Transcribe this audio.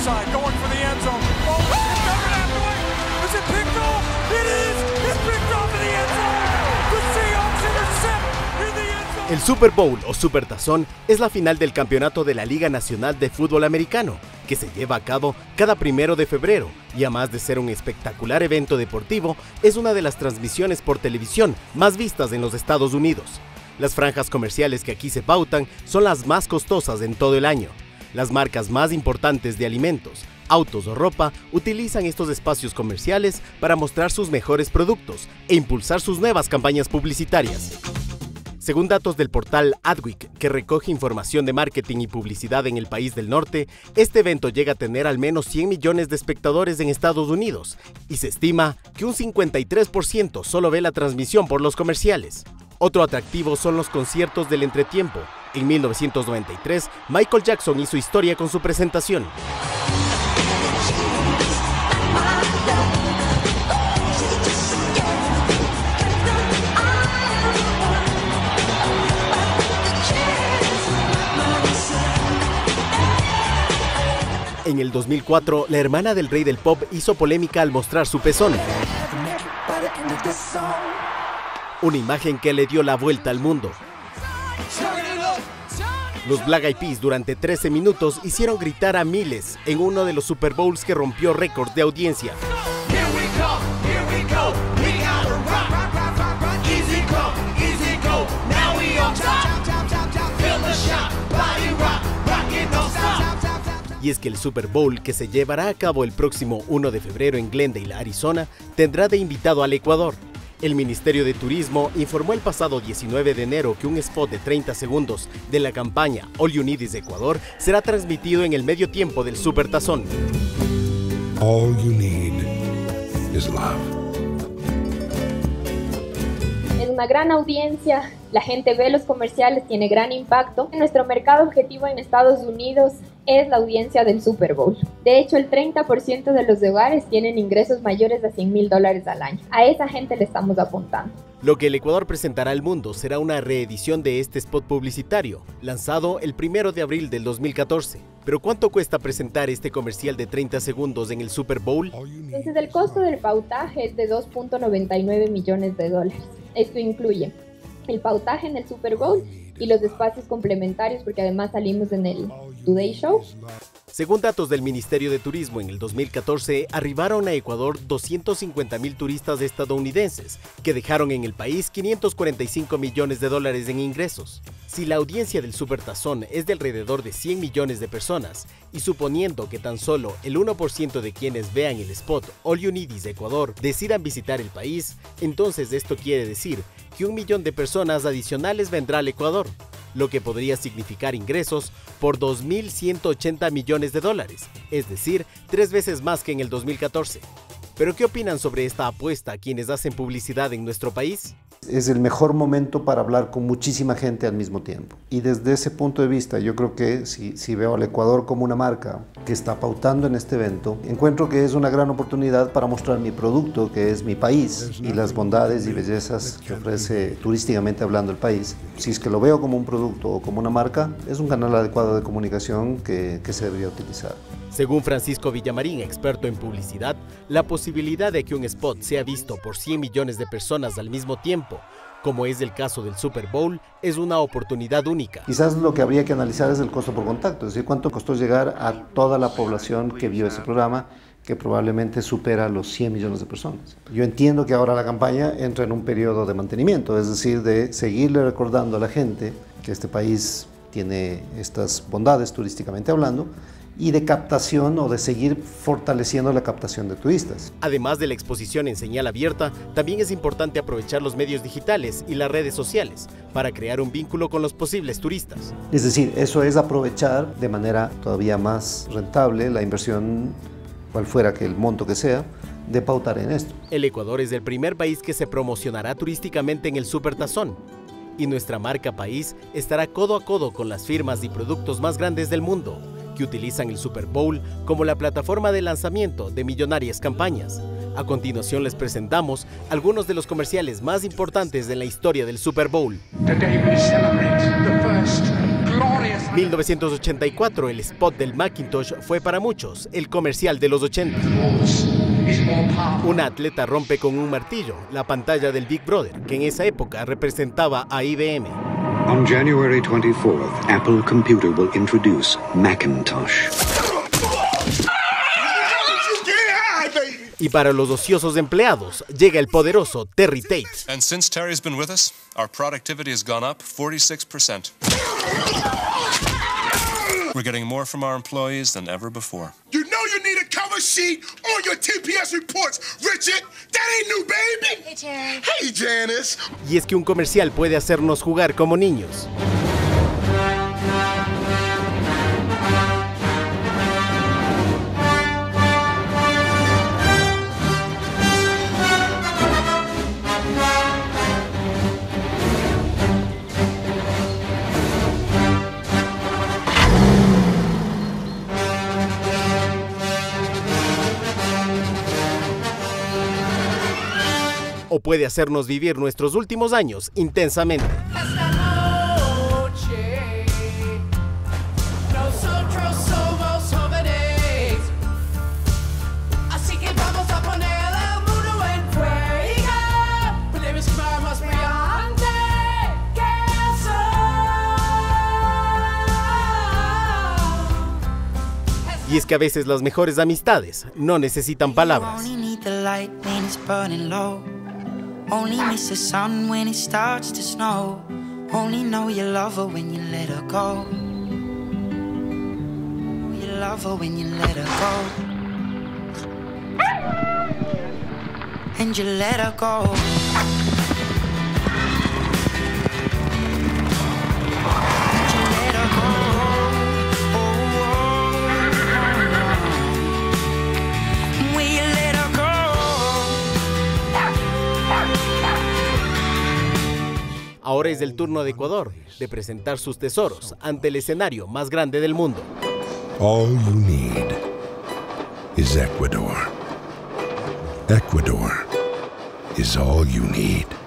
side, going for the end zone. Oh, it's covered halfway. Is it picked off? It is. It's picked off in the end zone. The Seahawks intercept in the end zone. El Super Bowl o Supertazón es la final del campeonato de la Liga Nacional de Fútbol Americano, que se lleva a cabo cada 1 de febrero y además de ser un espectacular evento deportivo, es una de las transmisiones por televisión más vistas en los Estados Unidos. Las franjas comerciales que aquí se pautan son las más costosas en todo el año. Las marcas más importantes de alimentos, autos o ropa utilizan estos espacios comerciales para mostrar sus mejores productos e impulsar sus nuevas campañas publicitarias. Según datos del portal Adweek, que recoge información de marketing y publicidad en el país del norte, este evento llega a tener al menos 100 millones de espectadores en Estados Unidos y se estima que un 53% solo ve la transmisión por los comerciales. Otro atractivo son los conciertos del entretiempo. En 1993, Michael Jackson hizo historia con su presentación. En el 2004, la hermana del rey del pop hizo polémica al mostrar su pezón. Una imagen que le dio la vuelta al mundo. Los Black Eyed Peas durante 13 minutos hicieron gritar a miles en uno de los Super Bowls que rompió récords de audiencia. Y es que el Super Bowl, que se llevará a cabo el próximo 1 de febrero en Glendale, Arizona, tendrá de invitado al Ecuador. El Ministerio de Turismo informó el pasado 19 de enero que un spot de 30 segundos de la campaña All You Need is Ecuador será transmitido en el medio tiempo del Supertazón. All you need is love. Es una gran audiencia, la gente ve los comerciales, tiene gran impacto. Nuestro mercado objetivo en Estados Unidos es la audiencia del Super Bowl. De hecho, el 30% de los hogares tienen ingresos mayores de $100,000 al año. A esa gente le estamos apuntando. Lo que el Ecuador presentará al mundo será una reedición de este spot publicitario, lanzado el 1 de abril del 2014. ¿Pero cuánto cuesta presentar este comercial de 30 segundos en el Super Bowl? Entonces, el costo del pautaje es de $2.99 millones. Esto incluye el pautaje en el Super Bowl y los espacios complementarios, porque además salimos en el Today Show. Según datos del Ministerio de Turismo, en el 2014 arribaron a Ecuador 250,000 turistas estadounidenses, que dejaron en el país $545 millones en ingresos. Si la audiencia del Supertazón es de alrededor de 100 millones de personas, y suponiendo que tan solo el 1% de quienes vean el spot All You Need is Ecuador decidan visitar el país, entonces esto quiere decir que 1 millón de personas adicionales vendrá al Ecuador, lo que podría significar ingresos por $2.180 millones, es decir, 3 veces más que en el 2014. ¿Pero qué opinan sobre esta apuesta quienes hacen publicidad en nuestro país? Es el mejor momento para hablar con muchísima gente al mismo tiempo. Y desde ese punto de vista, yo creo que si veo al Ecuador como una marca que está pautando en este evento, encuentro que es una gran oportunidad para mostrar mi producto, que es mi país, y las bondades y bellezas que ofrece turísticamente hablando el país. Si es que lo veo como un producto o como una marca, es un canal adecuado de comunicación que se debería utilizar. Según Francisco Villamarín, experto en publicidad, la posibilidad de que un spot sea visto por 100 millones de personas al mismo tiempo, como es el caso del Super Bowl, es una oportunidad única. Quizás lo que habría que analizar es el costo por contacto, es decir, cuánto costó llegar a toda la población que vio ese programa, que probablemente supera los 100 millones de personas. Yo entiendo que ahora la campaña entra en un periodo de mantenimiento, es decir, de seguirle recordando a la gente que este país tiene estas bondades turísticamente hablando, y de captación o de seguir fortaleciendo la captación de turistas. Además de la exposición en señal abierta, también es importante aprovechar los medios digitales y las redes sociales para crear un vínculo con los posibles turistas. Es decir, eso es aprovechar de manera todavía más rentable la inversión, cual fuera que el monto que sea, de pautar en esto. El Ecuador es el primer país que se promocionará turísticamente en el Supertazón, y nuestra marca país estará codo a codo con las firmas y productos más grandes del mundo, que utilizan el Super Bowl como la plataforma de lanzamiento de millonarias campañas. A continuación les presentamos algunos de los comerciales más importantes de la historia del Super Bowl. Today we celebrate the first glorious 1984, el spot del Macintosh fue para muchos el comercial de los 80. Una atleta rompe con un martillo la pantalla del Big Brother, que en esa época representaba a IBM. On January 24th, Apple Computer will introduce Macintosh. Y para los ociosos empleados, llega el poderoso Terry Tate. And since Terry's been with us, our productivity has gone up 46%. We're getting more from our employees than ever before. You know you need a cover sheet on your TPS reports, Richard. That ain't new, baby. Hey, Terry. Hey, Janice. Y es que un comercial puede hacernos jugar como niños. O puede hacernos vivir nuestros últimos años intensamente. Y es que a veces las mejores amistades no necesitan palabras. Only miss the sun when it starts to snow. Only know you love her when you let her go. You love her when you let her go. And you let her go. Ahora es el turno de Ecuador de presentar sus tesoros ante el escenario más grande del mundo. All you need is Ecuador. Ecuador is all you need.